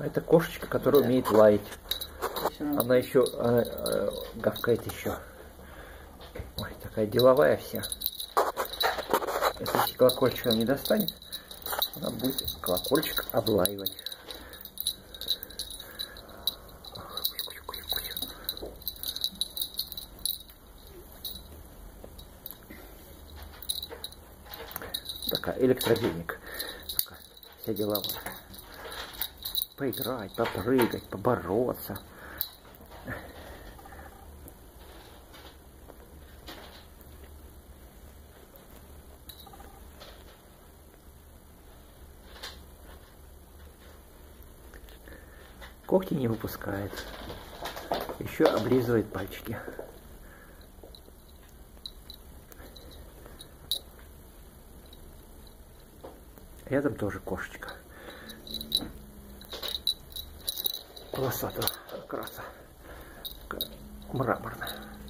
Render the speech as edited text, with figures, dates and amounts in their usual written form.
Это кошечка, которая умеет лаять. Она еще гавкает еще. Ой, такая деловая вся. Если колокольчик она не достанет, она будет колокольчик облаивать. Такая электродельник. Вся деловая. Поиграть, попрыгать, побороться. Когти не выпускает. Еще облизывает пальчики. Рядом тоже кошечка. Полосатого краса. Мраморная.